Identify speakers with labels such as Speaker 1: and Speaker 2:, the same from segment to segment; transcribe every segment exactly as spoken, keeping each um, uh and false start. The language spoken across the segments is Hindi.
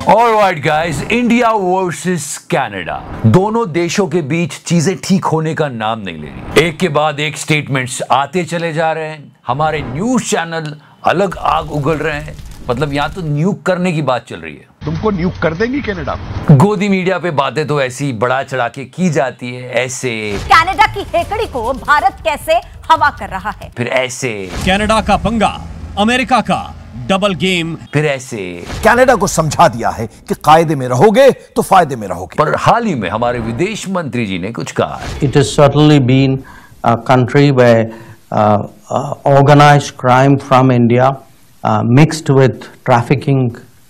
Speaker 1: Alright guys, India versus Canada. दोनों देशों के बीच चीजें ठीक होने का नाम नहीं ले रही। एक के बाद एक स्टेटमेंट्स आते चले जा रहे हैं। हमारे न्यूज चैनल अलग आग उगल रहे हैं। मतलब यहाँ तो न्यूक करने की बात चल रही है।
Speaker 2: तुमको न्यूक कर देंगी कनाडा।
Speaker 1: गोदी मीडिया पे बातें तो ऐसी बढ़ा चढ़ा के की जाती है। ऐसे
Speaker 3: कनाडा की हेकड़ी को भारत कैसे हवा कर रहा है,
Speaker 1: फिर ऐसे
Speaker 4: कनाडा का पंगा, अमेरिका का डबल गेम,
Speaker 1: फिर ऐसे
Speaker 5: कनाडा को समझा दिया है कि कायदे में रहोगे तो फायदे में रहोगे।
Speaker 1: पर हाल ही में हमारे विदेश मंत्री जी ने कुछ कहा।
Speaker 6: It has certainly been a country where uh, uh, organized crime from India uh, mixed with trafficking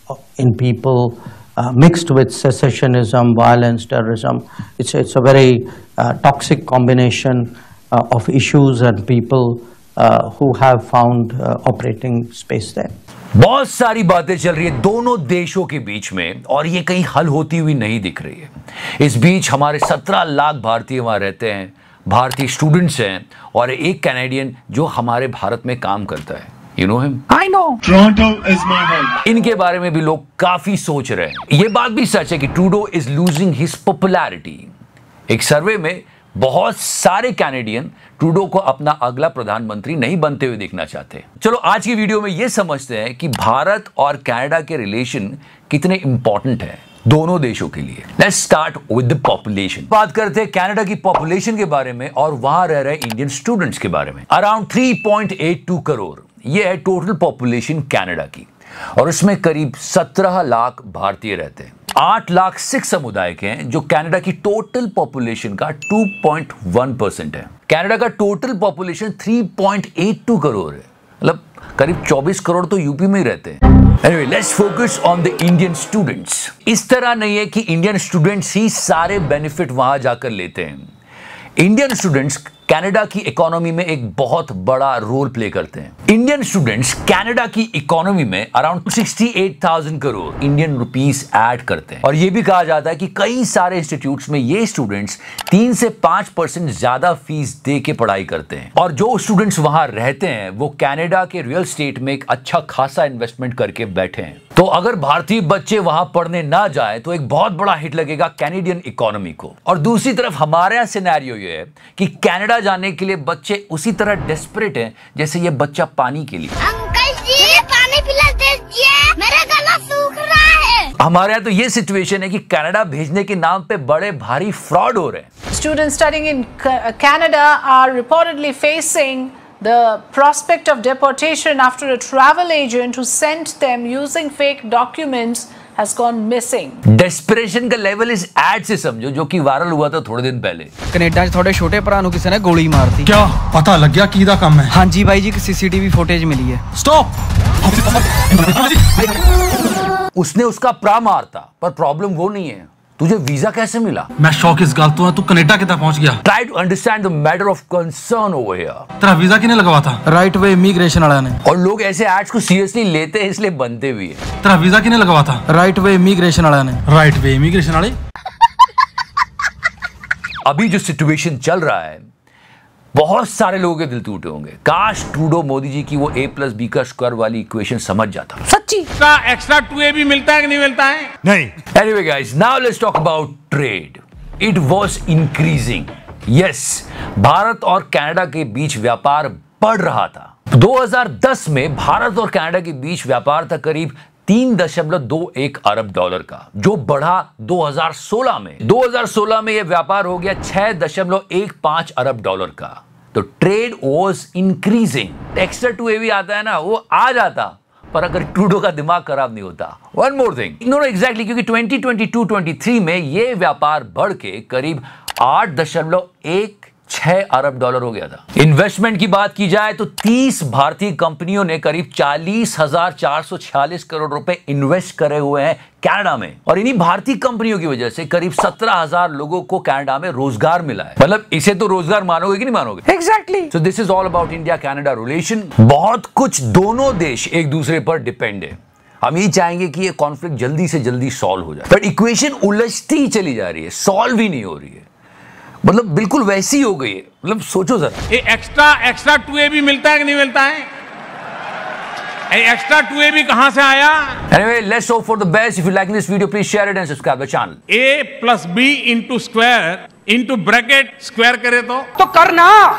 Speaker 6: in people, uh, mixed with secessionism, violence, terrorism. It's it's a very uh, toxic combination uh, of issues and people uh, who have found uh, operating space there.
Speaker 1: बहुत सारी बातें चल रही है दोनों देशों के बीच में और ये कहीं हल होती हुई नहीं दिख रही है। इस बीच हमारे सत्रह लाख भारतीय वहां रहते हैं, भारतीय स्टूडेंट्स हैं और एक कैनेडियन जो हमारे भारत में काम करता है। You know him? I know.
Speaker 7: Toronto is my home.
Speaker 1: इनके बारे में भी लोग काफी सोच रहे हैं। ये बात भी सच है कि Trudeau is losing his popularity. एक सर्वे में बहुत सारे कैनेडियन ट्रूडो को अपना अगला प्रधानमंत्री नहीं बनते हुए देखना चाहते। चलो आज की वीडियो में यह समझते हैं कि भारत और कनाडा के रिलेशन कितने इंपॉर्टेंट है दोनों देशों के लिए। Let's start with the population. बात करते हैं कनाडा की पॉपुलेशन के बारे में और वहां रह रहे इंडियन स्टूडेंट्स के बारे में। Around three point eight two crore यह है टोटल पॉपुलेशन कनाडा की और उसमें करीब सत्रह लाख भारतीय रहते हैं। आठ लाख सिख समुदाय के हैं जो कनाडा की टोटल पॉपुलेशन का टू पॉइंट वन परसेंट है। कनाडा का total population three point eight two crore है, मतलब करीब चौबीस करोड़ तो यूपी में ही रहते हैं। Anyway, let's focus on the Indian students. इस तरह नहीं है कि इंडियन स्टूडेंट्स ही सारे बेनिफिट वहां जाकर लेते हैं। इंडियन स्टूडेंट्स कनाडा की इकोनॉमी में एक बहुत बड़ा रोल प्ले करते हैं। इंडियन स्टूडेंट्स कनाडा की इकोनॉमी में अराउंड अड़सठ हज़ार करोड़ इंडियन रुपीस ऐड करते हैं और यह भी कहा जाता है कि कई सारे इंस्टीट्यूट्स में ये स्टूडेंट्स तीन से पांच परसेंट ज्यादा फीस दे के पढ़ाई करते हैं और जो स्टूडेंट्स वहां रहते हैं वो कनाडा के रियल एस्टेट में एक अच्छा खासा इन्वेस्टमेंट करके बैठे हैं। तो अगर भारतीय बच्चे वहां पढ़ने ना जाए तो एक बहुत बड़ा हिट लगेगा कैनेडियन इकोनॉमी को। और दूसरी तरफ हमारे यहाँ सिनेरियो ये है कि कनाडा जाने के लिए बच्चे उसी तरह डेस्परेट हैं जैसे ये बच्चा पानी के लिए।
Speaker 8: अंकल जी पानी पिला दीजिए, मेरा गला सूख रहा है।
Speaker 1: हमारे यहाँ तो ये सिचुएशन है कि कनाडा भेजने के नाम पे बड़े भारी फ्रॉड हो रहे हैं।
Speaker 9: Students studying in Canada are reportedly facing the prospect of deportation after a travel agent who sent them using fake documents has gone missing.
Speaker 1: Desperation का लेवल इस एड से समझो जो कि वायरल हुआ था थोड़े दिन पहले।
Speaker 10: कनेडा च थोड़े छोटे भरा नु किसी ने गोली मारती।
Speaker 11: क्या पता लग गया किदा काम है?
Speaker 10: हाँ जी भाई जी, सीसीटीवी फुटेज मिली है।
Speaker 11: स्टॉप।
Speaker 1: उसने उसका प्रा मारता, पर प्रॉब्लम वो नहीं है। तुझे वीजा कैसे मिला?
Speaker 11: मैं शौक इस गल तो है, तू कनाडा कितना पहुंच गया?
Speaker 1: Try to understand the matter of concern over here.
Speaker 11: तेरा वीजा किने लगवा था?
Speaker 10: राइट वे इमिग्रेशन वाला ने।
Speaker 1: और लोग ऐसे एड्स को सीरियसली लेते हैं इसलिए बनते भी है।
Speaker 11: तेरा वीजा किने लगवा था?
Speaker 10: राइट वे इमिग्रेशन वाला ने।
Speaker 11: राइट वे इमिग्रेशन वाले।
Speaker 1: अभी जो सिचुएशन चल रहा है बहुत सारे लोगों के दिल टूटे होंगे। काश ट्रूडो मोदी जी की वो ए प्लस बी का स्क्वायर वाली इक्वेशन समझ जाता।
Speaker 9: सच्ची
Speaker 7: का एक्स्ट्रा टू ए भी मिलता है कि नहीं मिलता है?
Speaker 11: नहीं।
Speaker 1: Anyway guys, now let's talk about trade. It was increasing. Yes, Bharat और कनाडा के बीच व्यापार बढ़ रहा था। दो हज़ार दस में भारत और कनाडा के बीच व्यापार था करीब तीन दशमलव दो एक अरब डॉलर का, जो बढ़ा दो हज़ार सोलह में। दो हज़ार सोलह में यह व्यापार हो गया छह दशमलव एक पांच अरब डॉलर का। तो trade was increasing. Extra two A B आता है ना, वो आ जाता पर अगर ट्रूडो का दिमाग खराब नहीं होता। One more thing, no no exactly, क्योंकि twenty twenty two twenty three में यह व्यापार बढ़ के करीब आठ दशमलव एक छह अरब डॉलर हो गया था। इन्वेस्टमेंट की बात की जाए तो तीस भारतीय कंपनियों ने करीब चालीस हजार चार सौ छियालीस करोड़ रुपए इन्वेस्ट करे हुए हैं कनाडा में और इन्हीं भारतीय कंपनियों की वजह से करीब सत्रह हजार लोगों को कनाडा में रोजगार मिला है। मतलब इसे तो रोजगार मानोगे कि नहीं मानोगे?
Speaker 9: Exactly.
Speaker 1: So this is all about India Canada relation. बहुत कुछ दोनों देश एक दूसरे पर डिपेंड है। हम ये चाहेंगे कि ये कॉन्फ्लिक्ट जल्दी से जल्दी सॉल्व हो जाए, बट इक्वेशन उलझती चली जा रही है, सॉल्व ही नहीं हो रही है। मतलब बिल्कुल वैसी हो गई है। मतलब सोचो जरा,
Speaker 7: ये एक्स्ट्रा एक्स्ट्रा टू ए भी मिलता है कि नहीं मिलता है? एक्स्ट्रा टू ए भी कहां से आया?
Speaker 1: Anyway, let's hope for the best. If you like this video, please share it and subscribe the channel.
Speaker 7: A plus B into square into bracket square करे तो
Speaker 10: तो करना